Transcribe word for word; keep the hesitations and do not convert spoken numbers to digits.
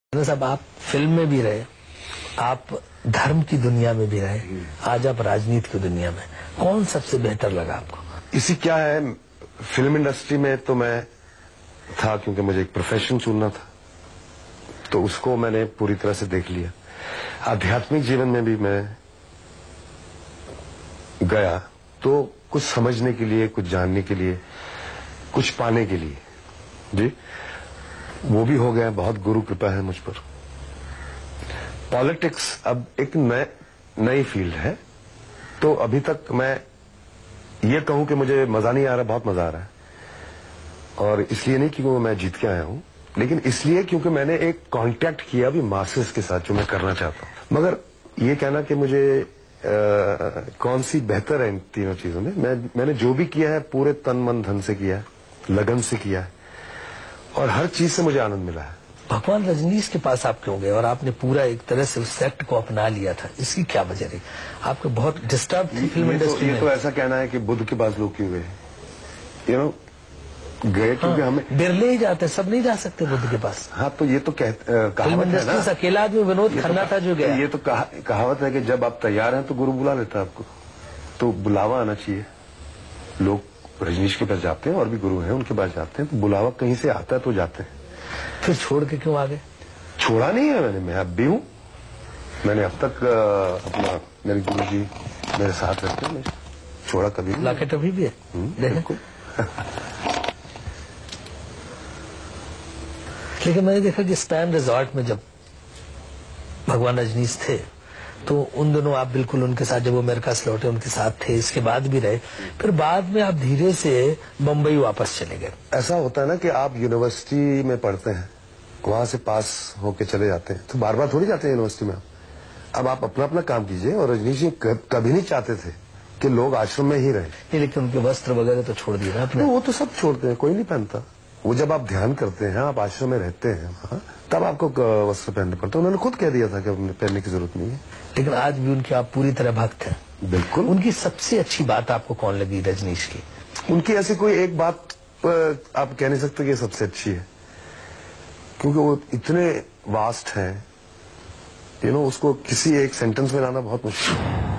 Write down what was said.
साहब, आप फिल्म में भी रहे, आप धर्म की दुनिया में भी रहे, आज आप राजनीति की दुनिया में, कौन सबसे बेहतर लगा आपको? इसी क्या है, फिल्म इंडस्ट्री में तो मैं था क्योंकि मुझे एक प्रोफेशन चुनना था, तो उसको मैंने पूरी तरह से देख लिया। आध्यात्मिक जीवन में भी मैं गया तो कुछ समझने के लिए, कुछ जानने के लिए, कुछ पाने के लिए, जी वो भी हो गया। बहुत गुरु कृपा है मुझ पर। पॉलिटिक्स अब एक नए नई फील्ड है, तो अभी तक मैं ये कहूं कि मुझे मजा नहीं आ रहा, बहुत मजा आ रहा है। और इसलिए नहीं क्योंकि मैं जीत के आया हूं, लेकिन इसलिए क्योंकि मैंने एक कांटेक्ट किया भी मासेस के साथ, जो मैं करना चाहता हूं। मगर ये कहना कि मुझे आ, कौन सी बेहतर है इन तीनों चीजों में, मैं मैंने जो भी किया है पूरे तन मन धन से किया है, लगन से किया है, और हर चीज से मुझे आनंद मिला है। भगवान रजनीश के पास आप क्यों गए और आपने पूरा एक तरह से उस सेक्ट को अपना लिया था? इसकी क्या वजह रही? आपको बहुत डिस्टर्ब थी फिल्म इंडस्ट्री में। ये तो ऐसा कहना है कि बुद्ध के पास लोग क्यों गए, यू नो गए क्योंकि हाँ, हमें बिरले ही जाते, सब नहीं जा सकते बुद्ध के पास। हाँ, तो ये तो कह, कहावत है ना, अकेला आदमी विनोद खन्ना था जो गया। ये तो कहा, कहावत है कि जब आप तैयार हैं तो गुरु बुला लेता है आपको, तो बुलावा आना चाहिए। लोग रजनीश के पास जाते हैं और भी गुरु हैं उनके पास जाते हैं, तो बुलावा कहीं से आता है तो जाते हैं। फिर छोड़ के क्यों आ गए? छोड़ा नहीं है मैंने, मैं अब भी हूँ। मैंने अब तक अपना, मेरे गुरु जी मेरे साथ रहते हैं, छोड़ा कभी नहीं। लॉकेट अभी भी है? बिल्कुल। लेकिन मैंने देखा कि स्पैम रिजॉर्ट में जब भगवान रजनीश थे, तो उन दोनों आप बिल्कुल उनके साथ, जब वो अमेरिका से लौटे उनके साथ थे, इसके बाद भी रहे। फिर बाद में आप धीरे से बम्बई वापस चले गए। ऐसा होता है ना कि आप यूनिवर्सिटी में पढ़ते हैं, वहां से पास होके चले जाते हैं, तो बार बार थोड़ी जाते हैं यूनिवर्सिटी में। अब आप अपना अपना काम कीजिए। और रजनीश जी कभी नहीं चाहते थे कि लोग आश्रम में ही रहे। लेकिन उनके वस्त्र वगैरह तो छोड़ दिए ना आपने? वो तो सब छोड़ते हैं, कोई नहीं पहनता। वो जब आप ध्यान करते हैं, आप आश्रम में रहते हैं वहाँ, तब आपको वस्त्र पहनना पड़ता है। उन्होंने खुद कह दिया था कि पहनने की जरूरत नहीं है। लेकिन आज भी उनके आप पूरी तरह भक्त हैं। बिल्कुल। उनकी सबसे अच्छी बात आपको कौन लगी रजनीश की? उनकी ऐसी कोई एक बात आप कह नहीं सकते कि सबसे अच्छी है, क्योंकि वो इतने वास्ट हैं, यू नो उसको किसी एक सेंटेंस में लाना बहुत मुश्किल है।